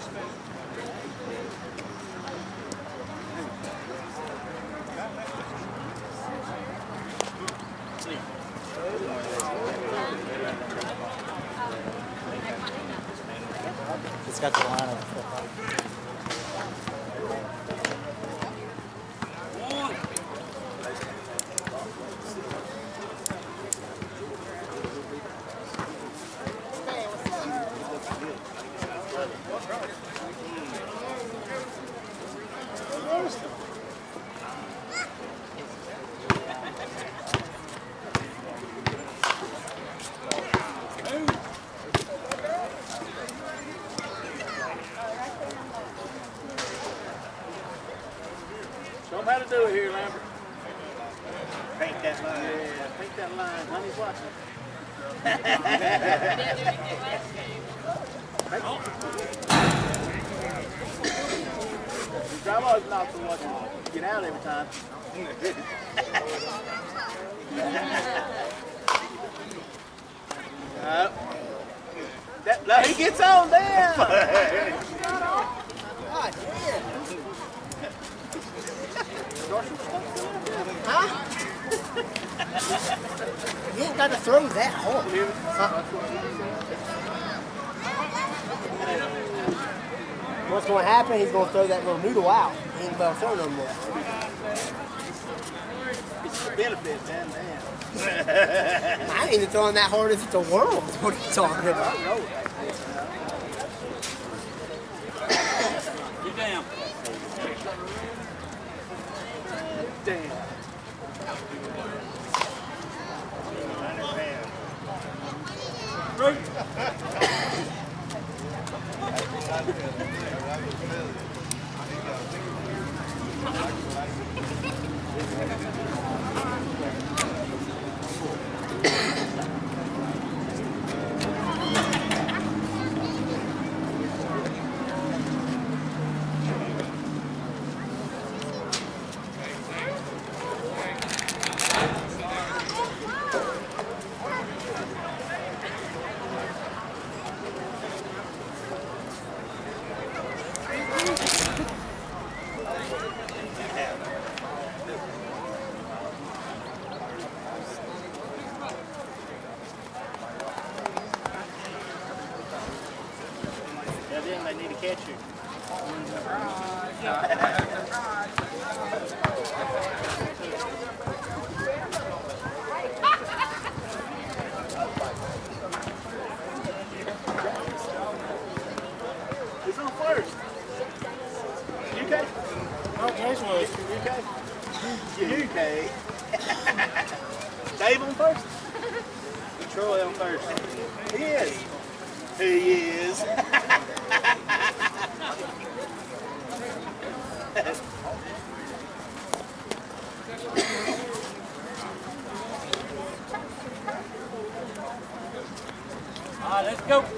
It's got the line of it. Show them how to do it here, Lambert. Paint that line. Yeah, paint that line. Honey's watching. The grandma's not so much get out every time. That, he gets on there. God damn. Huh? You ain't got to throw that hard. What's going to happen, he's going to throw that little noodle out. He ain't about to throw no more. It's the benefit, man. I ain't even throwing that hard as the world. What are you talking about? Get down. Damn. Then they need to catch you. Who's on first? UK? Oh, there's one. UK? Dave on first? Troy on first. He is. He is. All right, let's go.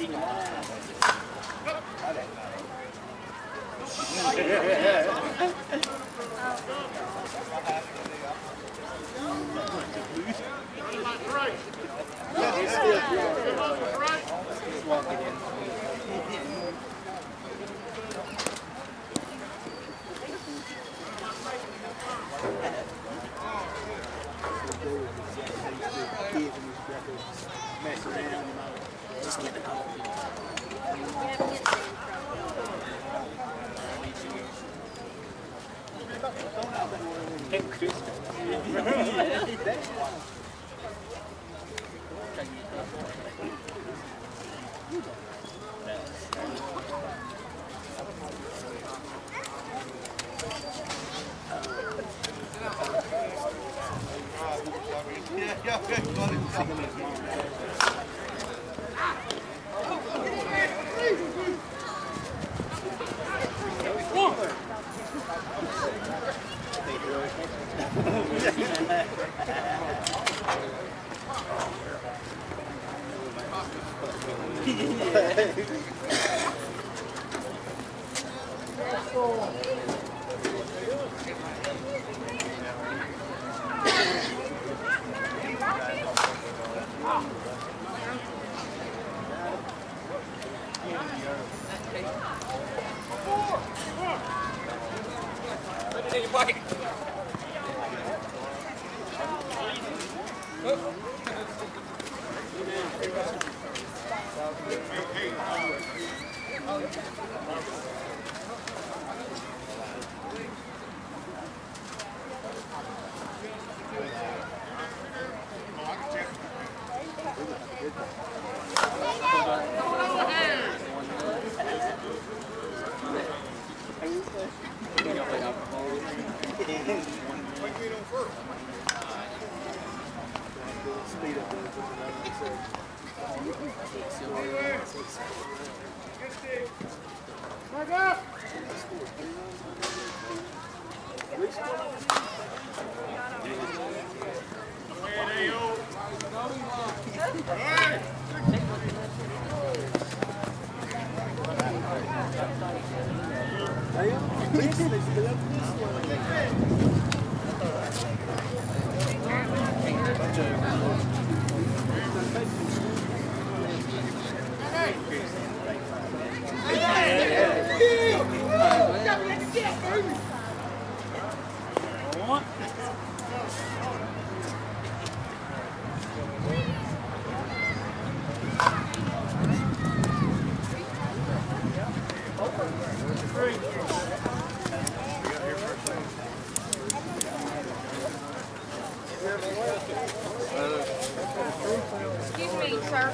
Excuse me, sir.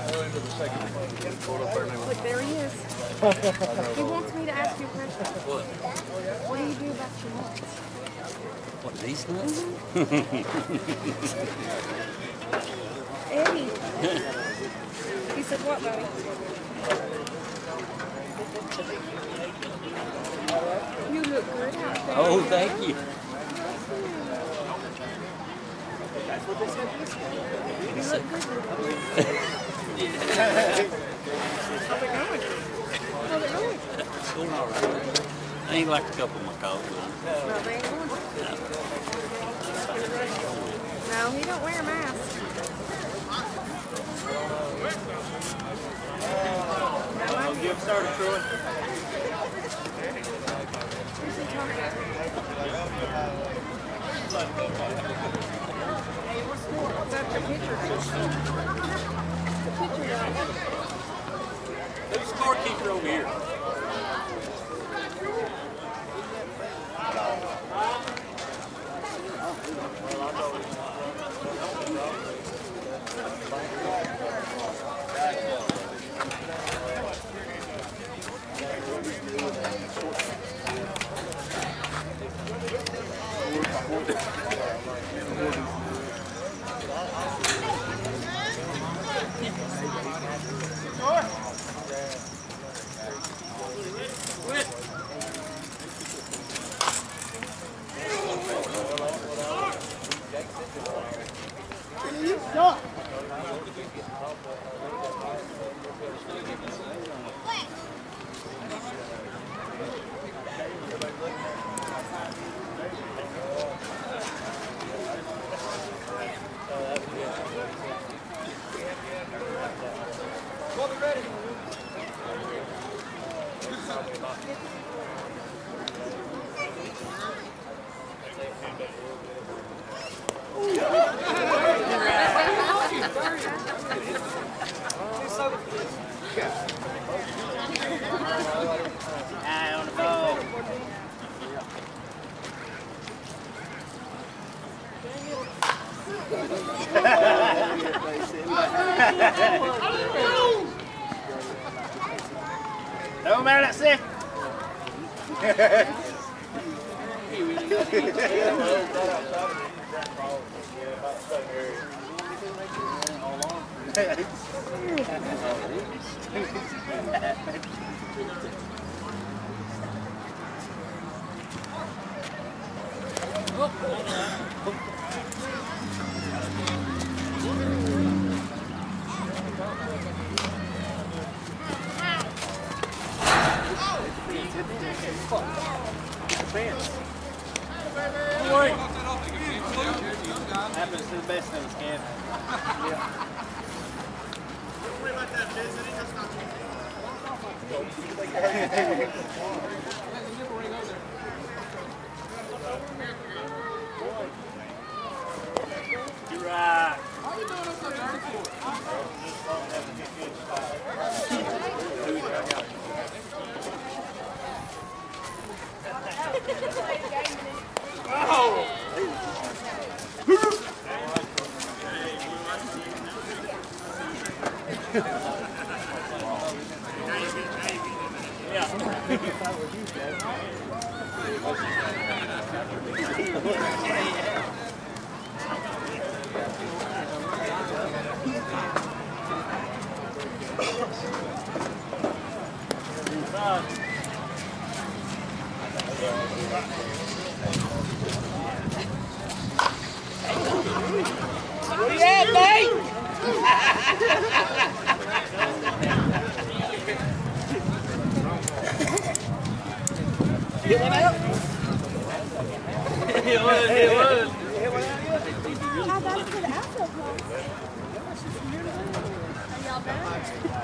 Look, there he is. He wants me to ask you a question. What do you do about your nuts? What, these nuts? Eddie. He said, what, buddy? You look good out there. Oh, thank you. You look good. How's it going? How's it going? It's going all right. I ain't like a couple of my colleagues. Not very good. No, he don't wear a mask. I'll get started, Troy. Who's he talking to? That's the picture. The picture guy. There's a scorekeeper over here. Eye on the ball. Don't matter that second. Happens to the best of us, Kev. Yeah. Don't worry about that, Jason. He does not. You're right. Where you at, mate? Get one out? It was. How about for the outfield club? Are y'all back?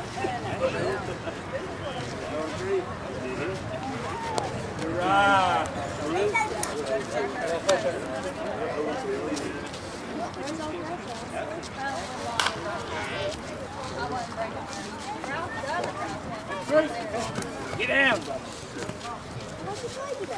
Right. Where's all Get down. How'd you play today?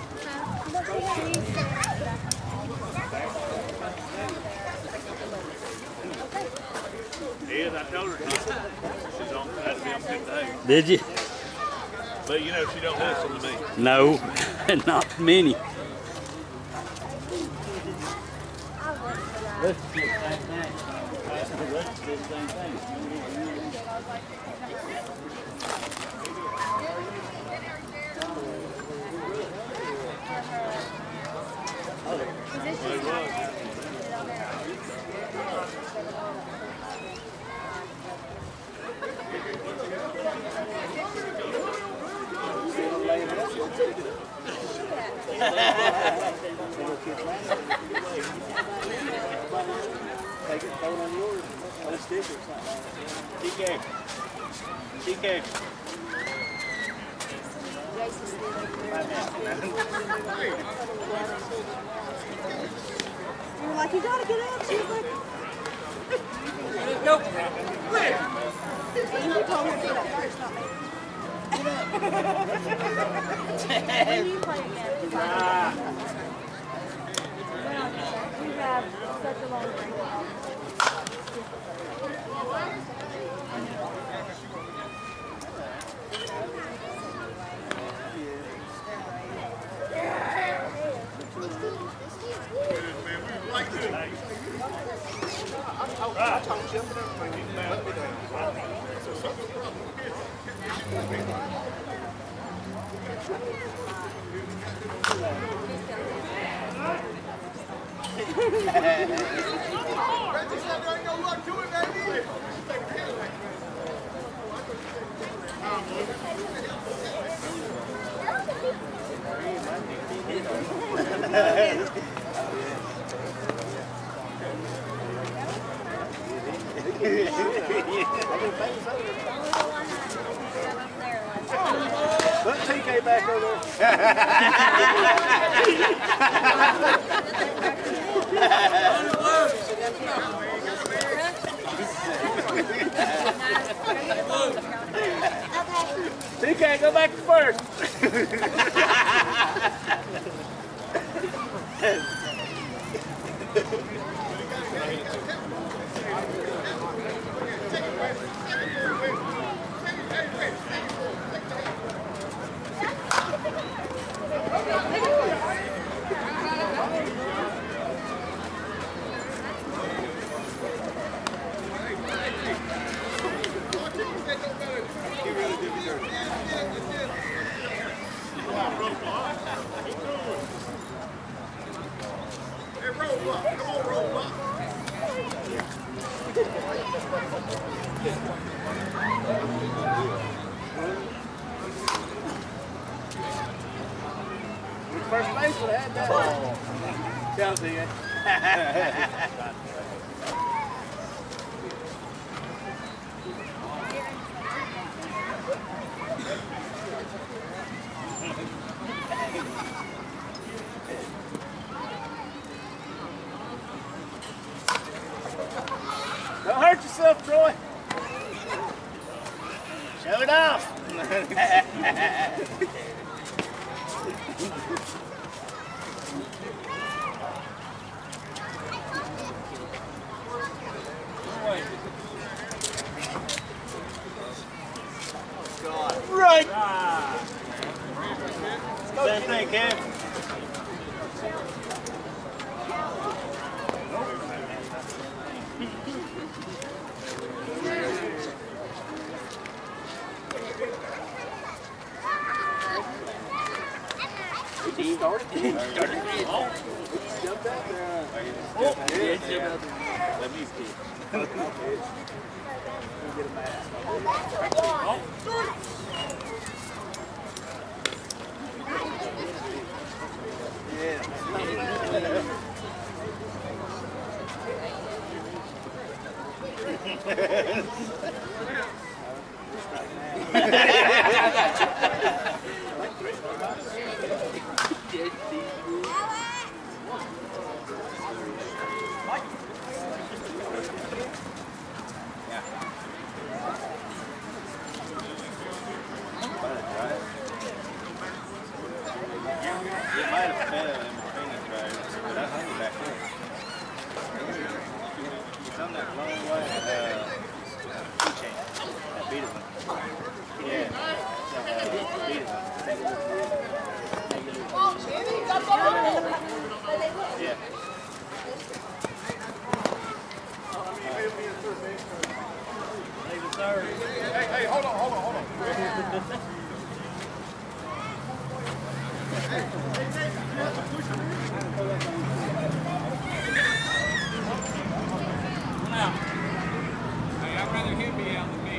Yes, I told her she don't have to be on good day. Did you? But you know she don't listen to me. No, not many. Let's do the same thing. Let's do the same thing. Take it, throw it on yours, on a stick or something. Be careful. Be careful. You were like, you gotta get up. She was like, Nope. you told her to get up first, not me. When you play again, we have such a long break. I can face over. get back over there. TK, go back to first. First base would have had that. Chelsea, eh? Don't hurt yourself, Troy. Show it off. Right. Same thing, Cam. He started. He jumped out there. Oh, yeah, jumped out there. Let me skip. Get a mask. It might have fell in between the drivers, but I hung it back up. It's on that long way, keychain, that beat one. Yeah, beat one. Yeah. Hey, hold on. Hey, I'd rather him be out than me.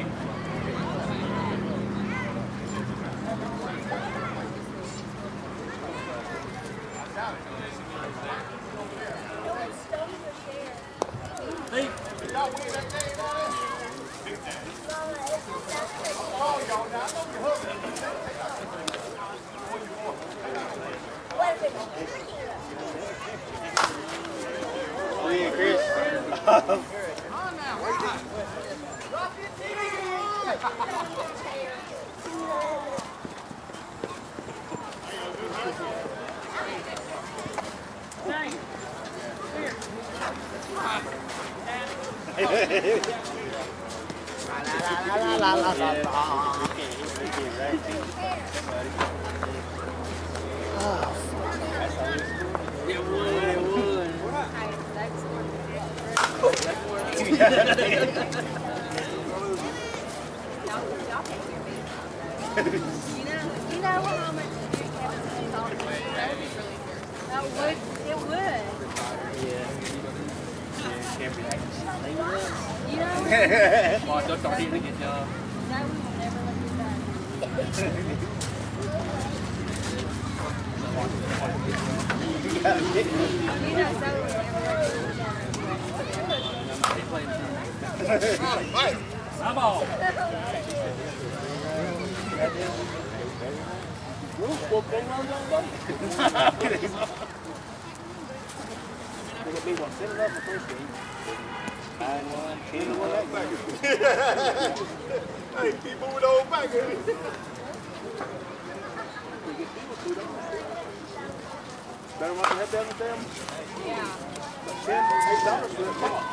Oh yeah, Chris. You know how much to do Kevin That would be really good. That would, it would. You know, Oh, don't start hitting again, John. that we will never let you back. You know, so we will never let you Come on. Well, bring one on, buddy. It'll be one. Set it up the first game. 9-1, 10-1 that game. Hey, keep moving on back. Better want to head down with them? Yeah. $10, $8 for a car.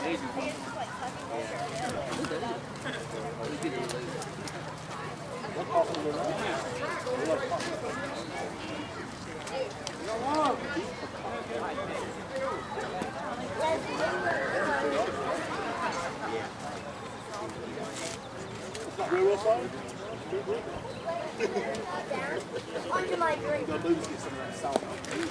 What coffee is that? It's not real far. Onto my drink. Go booze, get some of that salt.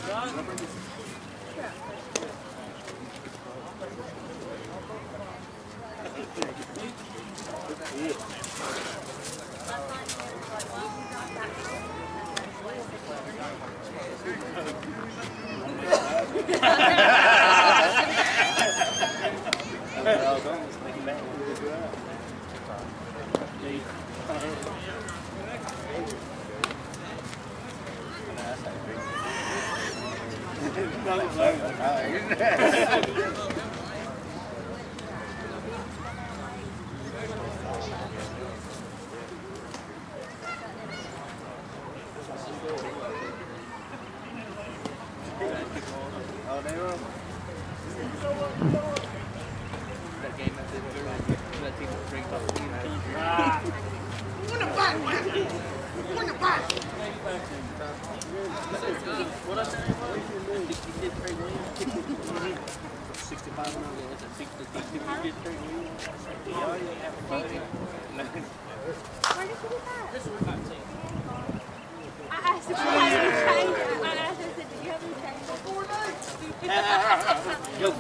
Where did you get that? I asked if you had any change. I asked her, I said, do you have any change? For 4 nights. Go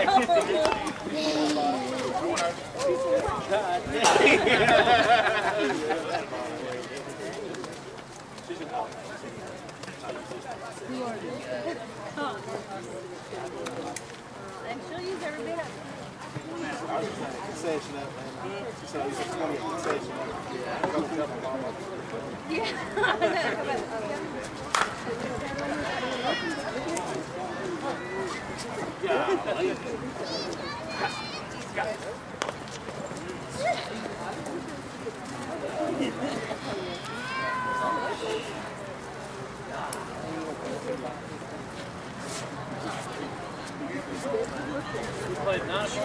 And she'll use every bit of it. Concession up, man. She said it's going to be a concession up. Yeah. Go to the mama. We played nice.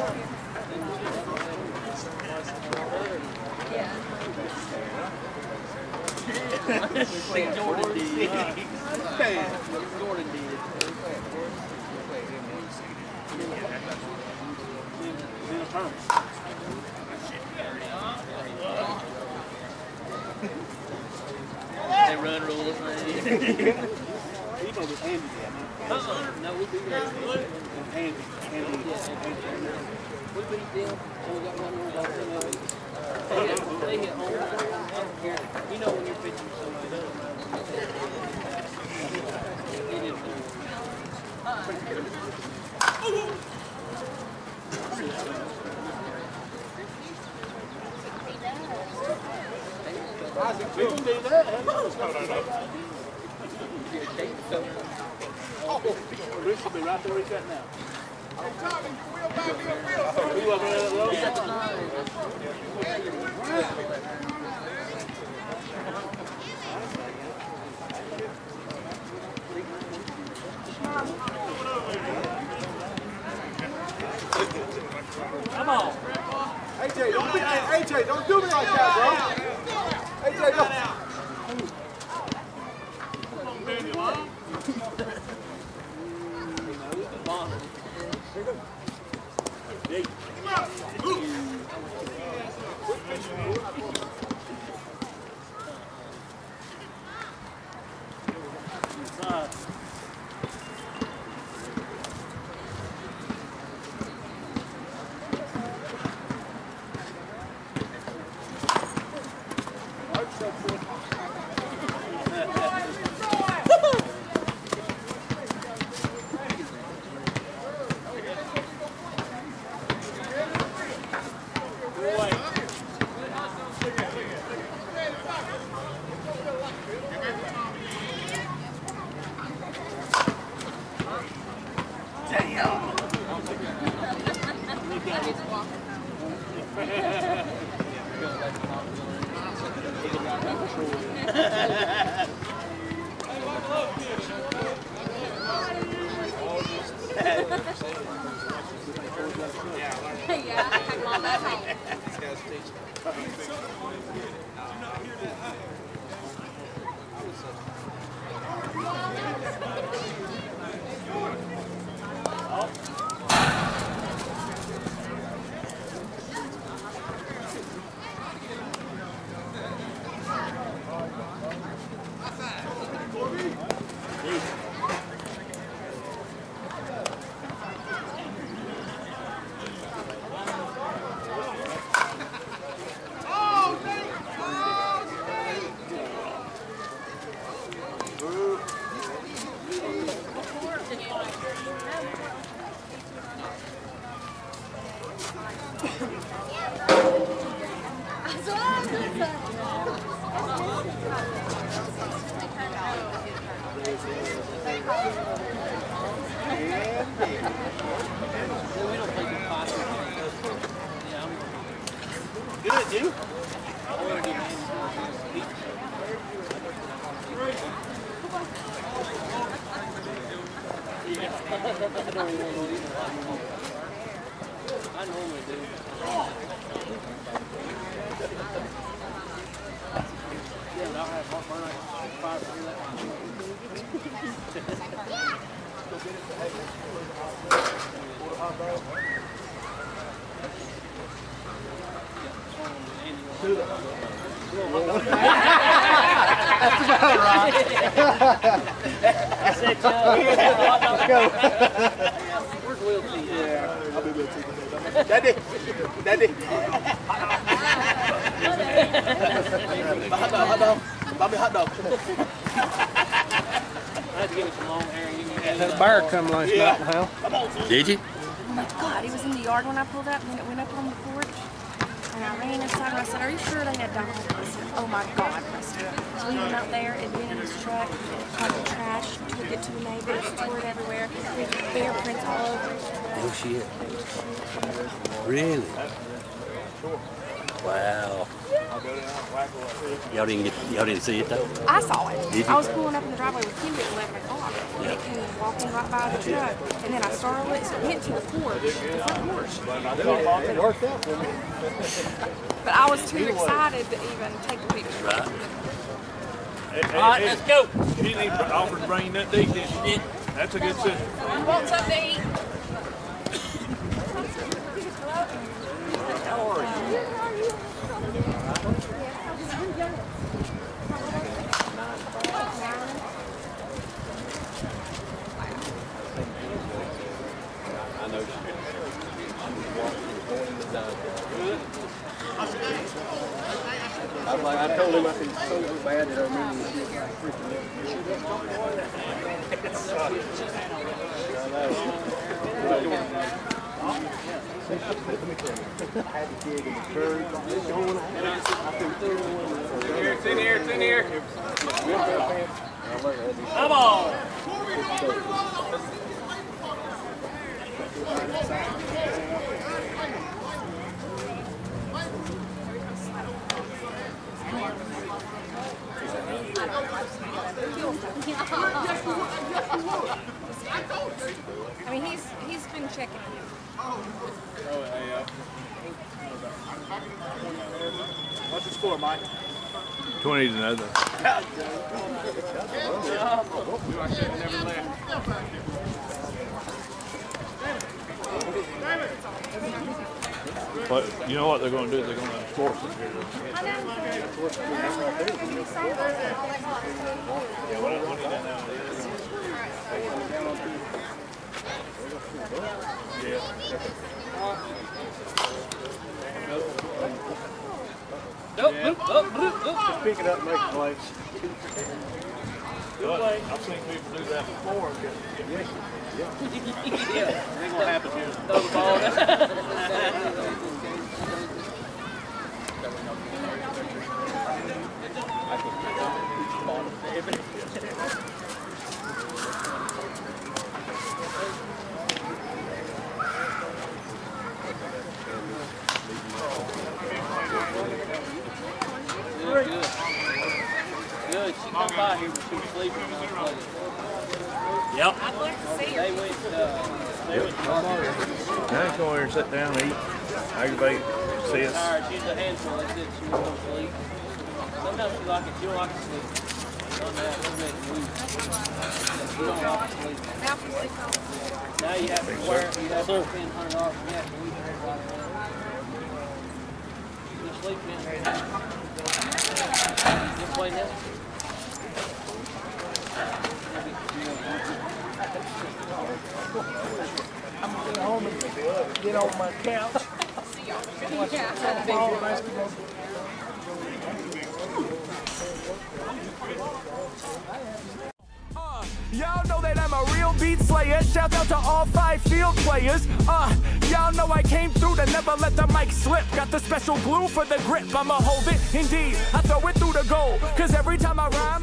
Jordan did. Jordan did. They run rules, man. You know with Andy there, man. No, we beat them. Andy. We beat them, and we got one rule about them. They hit home. I don't care. You know when you're pitching to somebody else. It is. We can do that. Bruce will be right there where he's at now. He wasn't there that long. Come on. AJ, don't be, hey, AJ, don't do me like that, bro. AJ, don't. Yeah, I come on that home. Good, dude. I normally do. Yeah, but I'll have heartburn. I can fire through That's about right. Let's go. Where's Will T? Yeah, I'll be able to take it. Daddy. Hot dog. Bobby hot dog. I had to give it some long hair and give me Had a bear come last night in the house. Did you? Oh my God, he was in the yard when I pulled up, and it went up on the porch. And I ran inside and I said, "Are you sure they had dogs?" I said, "Oh my God." I said, so we went out there and went in his truck, caught the trash, took it to the neighbors, tore it everywhere. There's bear prints all over it. Oh shit. Really? Wow. Y'all didn't see it though? I saw it. Did you? I was pulling up in the driveway with Kimmy at 11 o'clock. And it came walking right by the truck. And then I startled it, so it went to the porch, the front porch. It worked out for me. But I was too excited to even take a picture. Right. All right, let's go. She didn't even offer to bring that deep, did she? That's a good sister. Want something to eat? I told him I said it's so bad that I remember I had the kid in the church. It's in here, it's in here. Come on. I mean, he's been checking him. What's the score, Mike? 20 to nothing. But you know what they're going to do? They're going to enforce it here. Just pick it up and make a place. I've seen people do that before. It ain't gonna happen here. Throw the ball Good. good. She come by here when she was sleeping when I was playing. Yep. I'd like to see her. They went to Now come over here and sit down and eat. Aggravate, sis. tired. She's a handful. They said she won't sleep. Sometimes she like it. She don't like to sleep. Done that. She'll make it move. She don't like to sleep. Now she sleeps on. Now you have to wear it. You have to spend $100 for that. We can right around. You sleep in. This way now. Get on my couch. Y'all know that I'm a real beat slayer. Shout out to all 5 field players. Y'all know I came through to never let the mic slip. Got the special glue for the grip. I'ma hold it, indeed. I throw it through the goal. Cause every time I rhyme,